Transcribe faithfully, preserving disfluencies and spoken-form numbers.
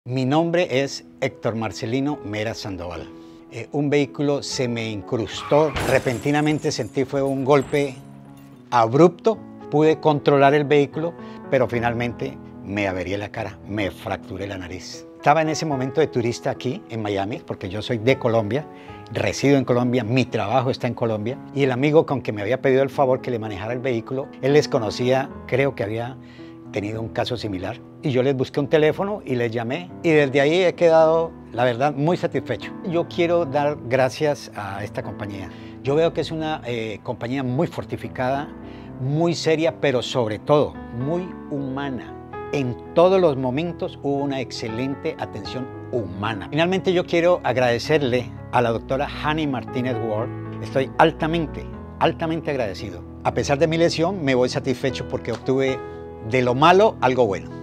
Mi nombre es Héctor Marcelino Mera Sandoval. Eh, un vehículo se me incrustó, repentinamente sentí fue un golpe abrupto, pude controlar el vehículo, pero finalmente me averié la cara, me fracturé la nariz. Estaba en ese momento de turista aquí en Miami, porque yo soy de Colombia, resido en Colombia, mi trabajo está en Colombia, y el amigo con que me había pedido el favor que le manejara el vehículo, él les conocía, creo que había tenido un caso similar, y yo les busqué un teléfono y les llamé, y desde ahí he quedado, la verdad, muy satisfecho. Yo quiero dar gracias a esta compañía. Yo veo que es una eh, compañía muy fortificada, muy seria, pero sobre todo muy humana. En todos los momentos hubo una excelente atención humana. Finalmente yo quiero agradecerle a la doctora Hani Martínez Ward. Estoy altamente, altamente agradecido. A pesar de mi lesión, me voy satisfecho porque obtuve de lo malo algo bueno.